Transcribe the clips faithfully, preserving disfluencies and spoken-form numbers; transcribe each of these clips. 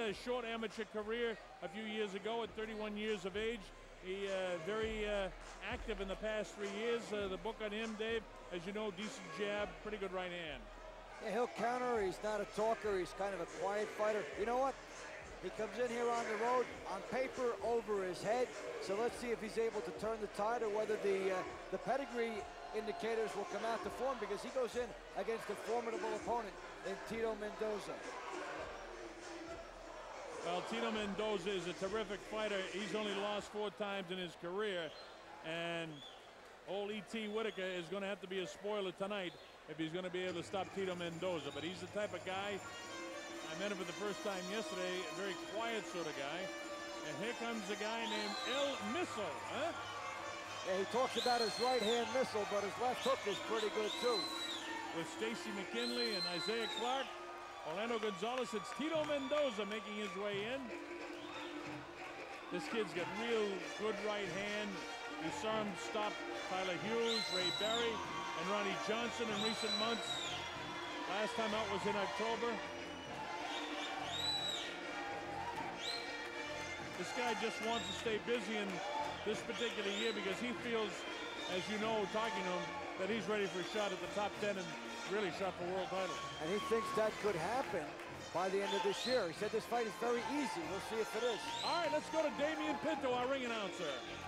a short amateur career a few years ago at thirty-one years of age. He uh, very uh, active in the past three years. Uh, the book on him, Dave, as you know, decent jab, pretty good right hand. Yeah, he'll counter. He's not a talker. He's kind of a quiet fighter. You know what? He comes in here on the road, on paper, over his head. So let's see if he's able to turn the tide or whether the uh, the pedigree indicators will come out to form, because he goes in against a formidable opponent in Tito Mendoza. Well, Tito Mendoza is a terrific fighter. He's only lost four times in his career, and old E T Whitaker is going to have to be a spoiler tonight if he's going to be able to stop Tito Mendoza. But he's the type of guy, I met him for the first time yesterday, a very quiet sort of guy. And here comes a guy named El Missile, huh? Yeah, he talks about his right-hand missile, but his left hook is pretty good too. With Stacy McKinley and Isaiah Clark, Orlando Gonzalez, it's Tito Mendoza making his way in. This kid's got real good right hand. You saw him stop Tyler Hughes, Ray Berry, and Ronnie Johnson in recent months. Last time out was in October. This guy just wants to stay busy in this particular year because he feels, as you know, talking to him, that he's ready for a shot at the top ten and really shot for world title. And he thinks that could happen by the end of this year. He said this fight is very easy. We'll see if it is. All right, let's go to Damian Pinto, our ring announcer.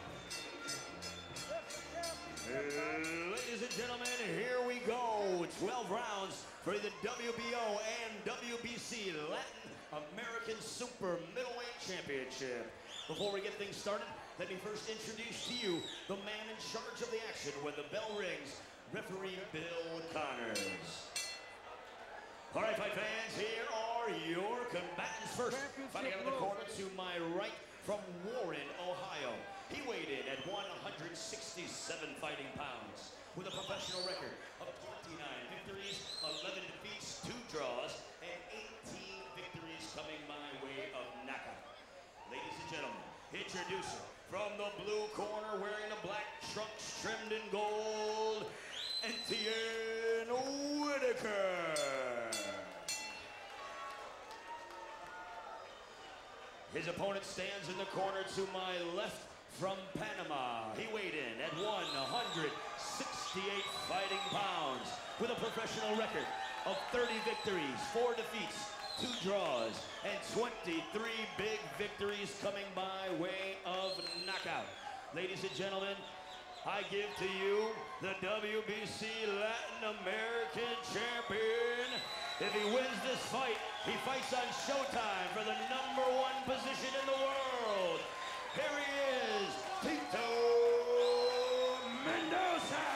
Ladies and gentlemen, here we go. twelve rounds for the W B O and W B C Latin American Super Middleweight Championship. Before we get things started, let me first introduce to you the man in charge of the action when the bell rings, referee Bill Connors. All right, fight fans, here are your combatants. First, fighting out of the corner to my right from Warren, Ohio. He weighed in at one hundred sixty-seven fighting pounds with a professional record of twenty-nine victories, eleven defeats, two draws, and eighteen victories coming by way of knockout. Ladies and gentlemen, introducing from the blue corner, wearing the black trunks trimmed in gold, Etienne Whitaker. His opponent stands in the corner to my left from Panama. He weighed in at one hundred sixty-eight fighting pounds with a professional record of thirty victories, four defeats, two draws, and twenty-three big victories coming by way of knockout. Ladies and gentlemen, I give to you the W B C Latin American champion. If he wins this fight, he fights on Showtime for the number one position in the world. Here he is, Tito Mendoza.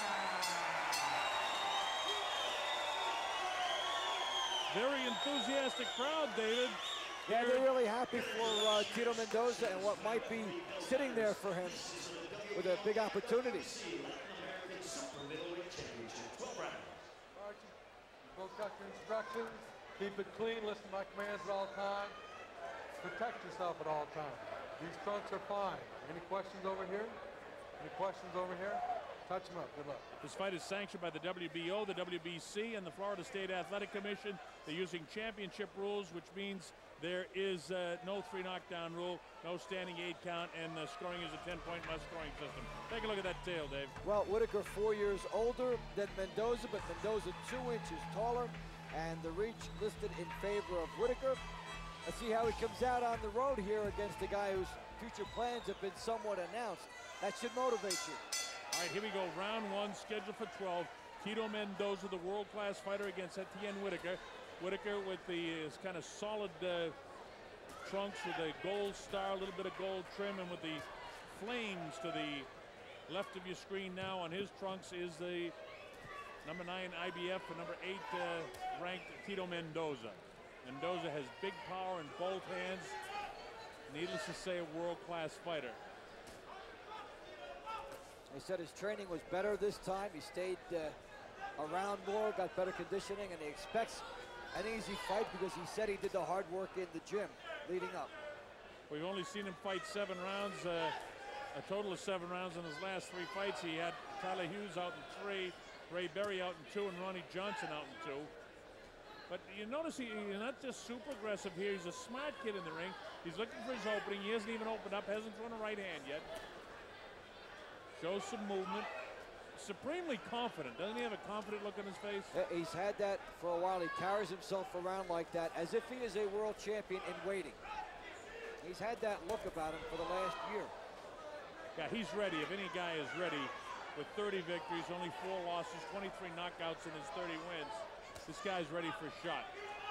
Very enthusiastic crowd, David. Yeah, they're really happy for uh, Tito Mendoza and what might be sitting there for him with a big opportunity. Go cut your instructions, keep it clean, listen to my commands at all times, protect yourself at all times. These trunks are fine. Any questions over here? Any questions over here? Touch them up. Good luck. This fight is sanctioned by the W B O, the W B C, and the Florida State Athletic Commission. They're using championship rules, which means there is uh, no three knockdown rule, no standing eight count, and uh, scoring is a ten-point must-scoring system. Take a look at that tail, Dave. Well, Whitaker four years older than Mendoza, but Mendoza two inches taller, and the reach listed in favor of Whitaker. Let's see how he comes out on the road here against a guy whose future plans have been somewhat announced. That should motivate you. All right, here we go. Round one, scheduled for twelve. Tito Mendoza, the world-class fighter, against Etienne Whitaker. Whitaker with the uh, kind of solid uh, trunks with a gold star, a little bit of gold trim, and with the flames to the left of your screen now on his trunks is the number nine I B F and number eight uh, ranked Tito Mendoza. Mendoza has big power in both hands. Needless to say, a world-class fighter. He said his training was better this time. He stayed uh, around more, got better conditioning, and he expects an easy fight because he said he did the hard work in the gym leading up. We've only seen him fight seven rounds, uh, a total of seven rounds in his last three fights. He had Tyler Hughes out in three, Ray Berry out in two, and Ronnie Johnson out in two. But you notice he, he's not just super aggressive here. He's a smart kid in the ring. He's looking for his opening. He hasn't even opened up, hasn't thrown a right hand yet. Shows some movement. Supremely confident. Doesn't he have a confident look on his face? He's had that for a while. He carries himself around like that as if he is a world champion in waiting. He's had that look about him for the last year. Yeah, he's ready. If any guy is ready with thirty victories, only four losses, twenty-three knockouts in his thirty wins, this guy's ready for a shot.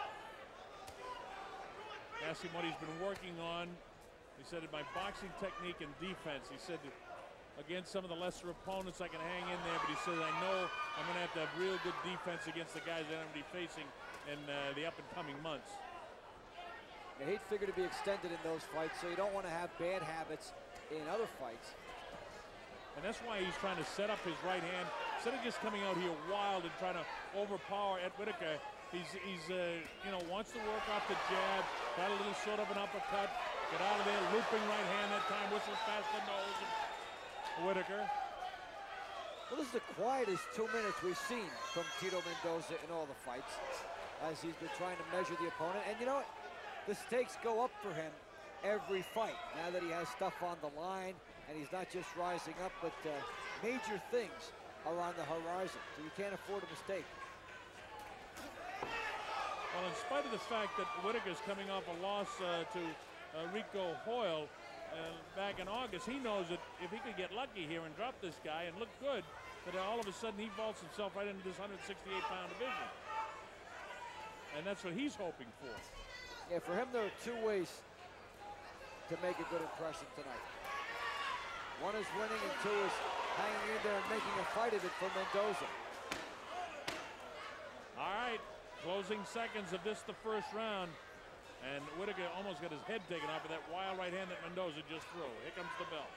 Asked him what he's been working on. He said, my boxing technique and defense. He said, against some of the lesser opponents, I can hang in there, but he says, I know I'm going to have to have real good defense against the guys that I'm going to be facing in uh, the up-and-coming months. Yeah, he'd figure to be extended in those fights, so you don't want to have bad habits in other fights. And that's why he's trying to set up his right hand. Instead of just coming out here wild and trying to overpower Ed Whitaker, he's, he's uh, you know, wants to work off the jab, got a little sort of an uppercut, get out of there, looping right hand that time, whistles past the nose. Whitaker. Well, this is the quietest two minutes we've seen from Tito Mendoza in all the fights as he's been trying to measure the opponent. And you know what? The stakes go up for him every fight now that he has stuff on the line and he's not just rising up, but uh, major things are on the horizon, so you can't afford a mistake. Well, in spite of the fact that Whitaker's coming off a loss uh, to uh, Rico Hoyle, Uh, back in August, he knows that if he could get lucky here and drop this guy and look good, that all of a sudden he vaults himself right into this one sixty-eight pound division. And that's what he's hoping for. Yeah, for him, there are two ways to make a good impression tonight. One is winning, and two is hanging in there and making a fight of it for Mendoza. All right, closing seconds of this, the first round. And Whitaker almost got his head taken off with that wild right hand that Mendoza just threw. Here comes the bell.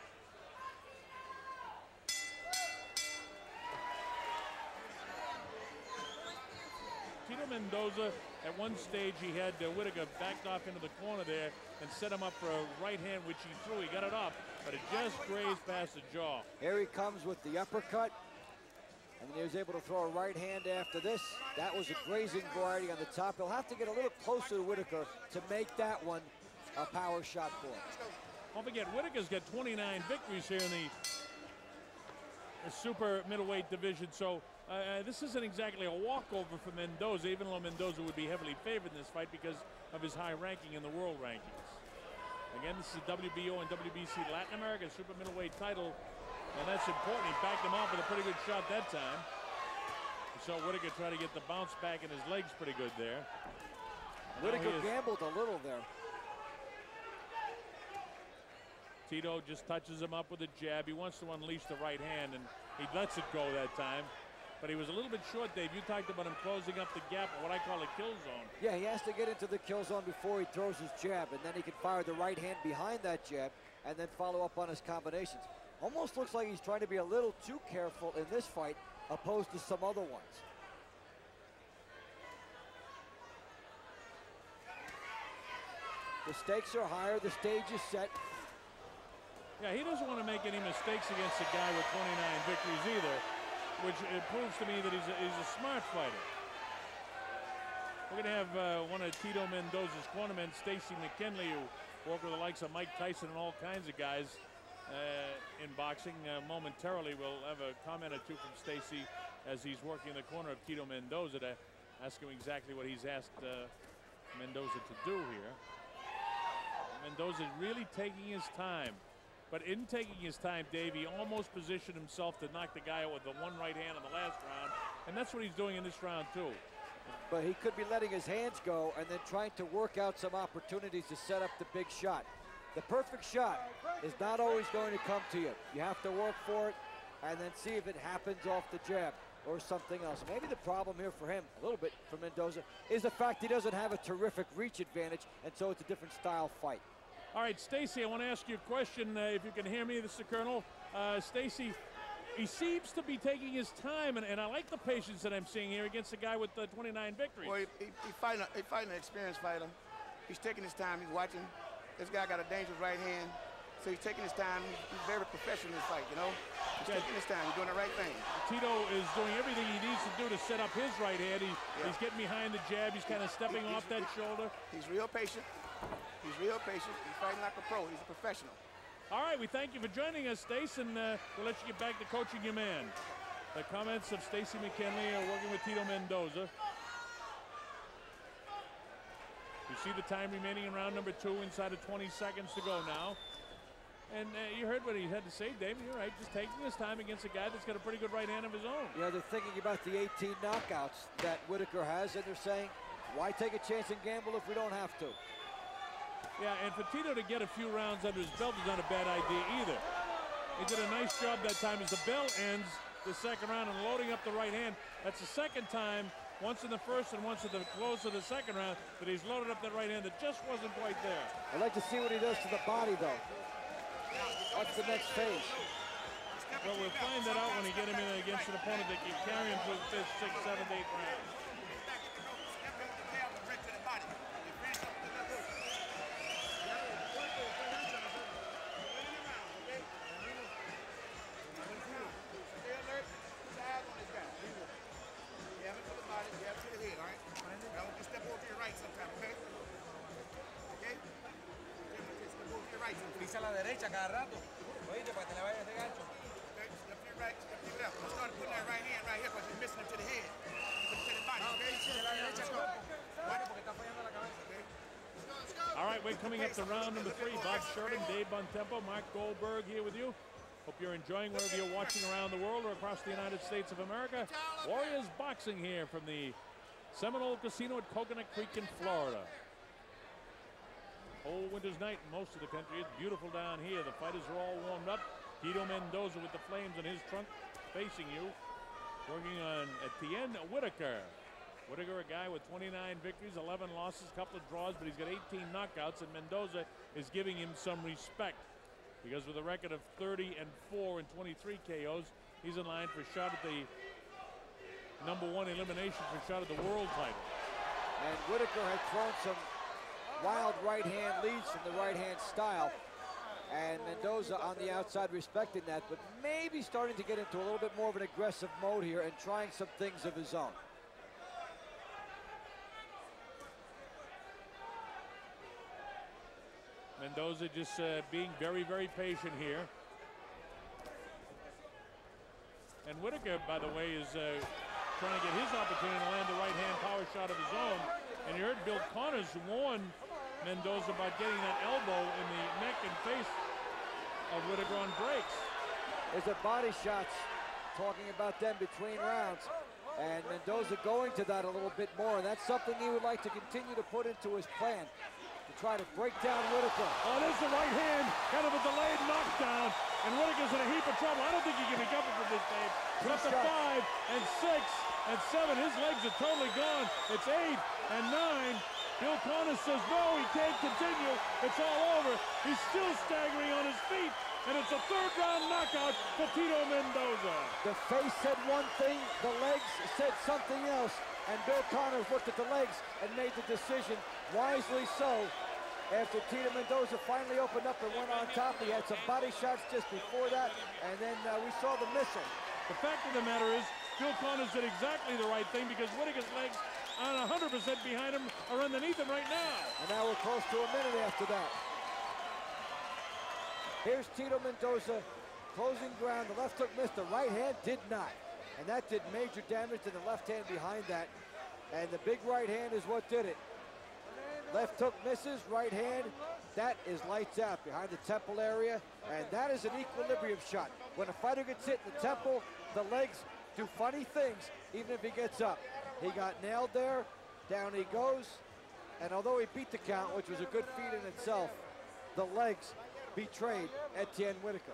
Tito Mendoza, at one stage, he had uh, Whitaker backed off into the corner there and set him up for a right hand, which he threw. He got it up, but it just grazed past the jaw. Here he comes with the uppercut. And then he was able to throw a right hand after this. That was a grazing variety on the top. He'll have to get a little closer to Whitaker to make that one a power shot for him. Don't forget, Whitaker's got twenty-nine victories here in the, the super middleweight division. So uh, this isn't exactly a walkover for Mendoza, even though Mendoza would be heavily favored in this fight because of his high ranking in the world rankings. Again, this is a W B O and W B C Latin America super middleweight title. And that's important. He backed him off with a pretty good shot that time. So Whitaker tried to get the bounce back in his legs pretty good there. And Whitaker gambled a little there. Tito just touches him up with a jab. He wants to unleash the right hand, and he lets it go that time. But he was a little bit short, Dave. You talked about him closing up the gap, what I call a kill zone. Yeah, he has to get into the kill zone before he throws his jab, and then he can fire the right hand behind that jab and then follow up on his combinations. Almost looks like he's trying to be a little too careful in this fight opposed to some other ones. The stakes are higher, the stage is set. Yeah, he doesn't want to make any mistakes against a guy with twenty-nine victories either, which it proves to me that he's a, he's a smart fighter. We're going to have uh, one of Tito Mendoza's cornermen, Stacy McKinley, who worked with the likes of Mike Tyson and all kinds of guys Uh, in boxing. Uh, momentarily, we'll have a comment or two from Stacy as he's working in the corner of Tito Mendoza to ask him exactly what he's asked uh, Mendoza to do here. Mendoza really taking his time, but in taking his time, Dave, he almost positioned himself to knock the guy out with the one right hand in the last round, and that's what he's doing in this round too. But he could be letting his hands go and then trying to work out some opportunities to set up the big shot. The perfect shot is not always going to come to you. You have to work for it and then see if it happens off the jab or something else. Maybe the problem here for him, a little bit for Mendoza, is the fact he doesn't have a terrific reach advantage, and so it's a different style fight. All right, Stacy, I want to ask you a question, uh, if you can hear me. This is the Colonel. Uh, Stacy, he seems to be taking his time, and, and I like the patience that I'm seeing here against a guy with uh, twenty-nine victories. Well, he, he, he fighting, a, he fighting an experienced fighter. He's taking his time. He's watching. This guy got a dangerous right hand. So he's taking his time. He's very professional in this fight, you know. He's Okay. taking his time. He's doing the right thing. Tito is doing everything he needs to do to set up his right hand. He, Yeah. He's getting behind the jab. He's kind of stepping He- off that shoulder. He's real patient. He's real patient. He's fighting like a pro. He's a professional. All right, we thank you for joining us, Stace, and uh, we'll let you get back to coaching your man. The comments of Stacy McKinley are working with Tito Mendoza. You see the time remaining in round number two, inside of twenty seconds to go now. And uh, you heard what he had to say, David. You're right, just taking his time against a guy that's got a pretty good right hand of his own. You know, they're thinking about the eighteen knockouts that Whitaker has, and they're saying, why take a chance and gamble if we don't have to? Yeah, and for Tito to get a few rounds under his belt is not a bad idea either. He did a nice job that time as the bell ends the second round and loading up the right hand. That's the second time, once in the first and once at the close of the second round, that he's loaded up that right hand that just wasn't quite there. I'd like to see what he does to the body, though. What's the next phase? Well, we'll find that out when he get him in against an opponent that can carry him through fifth, sixth, seventh, eighth round. Pisa a la derecha cada rato. Oíste, para que te le vayas de gancho. Okay, step to your right, step to your left. I started putting that right hand right here because you're missing him to the head. Put it to the body, okay? Pisa a la derecha, bueno, porque está fallando la cabeza. Okay. All right, we're coming up to round number three. Bob Sheridan, Dave Bontempo, Mark Goldberg here with you. Hope you're enjoying wherever you're watching around the world or across the United States of America. Warriors Boxing here from the Seminole Casino at Coconut Creek in Florida. Whole winter's night in most of the country. It's beautiful down here. The fighters are all warmed up. Tito Mendoza with the flames in his trunk facing you. Working on Etienne Whitaker. Whitaker, a guy with twenty-nine victories, eleven losses, a couple of draws, but he's got eighteen knockouts, and Mendoza is giving him some respect because with a record of thirty and four and twenty-three K Os, he's in line for a shot at the number one elimination, for a shot at the world title. And Whitaker had thrown some wild right hand leads from the right hand style, and Mendoza on the outside respecting that, but maybe starting to get into a little bit more of an aggressive mode here and trying some things of his own. Mendoza just uh, being very, very patient here. And Whitaker, by the way, is uh, trying to get his opportunity to land a right-hand power shot of his own. And you heard Bill Connors warn Mendoza about getting that elbow in the neck and face of Whitaker on breaks. There's a body shots, talking about them between rounds. And Mendoza going to that a little bit more, and that's something he would like to continue to put into his plan, to try to break down Whitaker. Oh, there's the right hand, kind of a delayed knockdown, and Whitaker's in a heap of trouble. I don't think he can recover from this, Dave. It's up to five and six and seven. His legs are totally gone. It's eight and nine. Bill Connors says, no, he can't continue. It's all over. He's still staggering on his feet, and it's a third round knockout for Tito Mendoza. The face said one thing, the legs said something else, and Bill Connors looked at the legs and made the decision, wisely so. After Tito Mendoza finally opened up and went on top, he had some body shots just before that, and then uh, we saw the missile. The fact of the matter is, Bill Connors did exactly the right thing because Whitaker's legs on one hundred percent behind him are underneath him right now. And now we're close to a minute after that. Here's Tito Mendoza, closing ground. The left hook missed, the right hand did not. And that did major damage to the left hand behind that. And the big right hand is what did it. Left hook misses, right hand, that is lights out behind the temple area. And that is an equilibrium shot. When a fighter gets hit in the temple, the legs do funny things, even if he gets up. He got nailed there, down he goes. And although he beat the count, which was a good feat in itself, the legs betrayed Etienne Whitaker.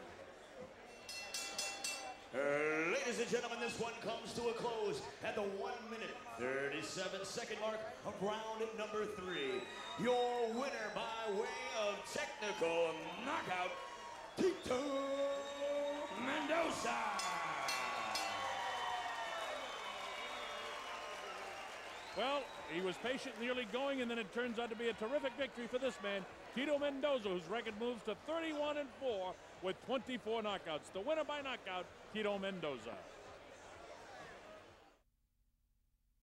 Uh, ladies and gentlemen, this one comes to a close at the one minute, thirty-seven second mark of round number three. Your winner by way of technical knockout, Tito Mendoza. Well, he was patient in the early going, and then it turns out to be a terrific victory for this man, Tito Mendoza, whose record moves to thirty-one and four with twenty-four knockouts. The winner by knockout, Tito Mendoza.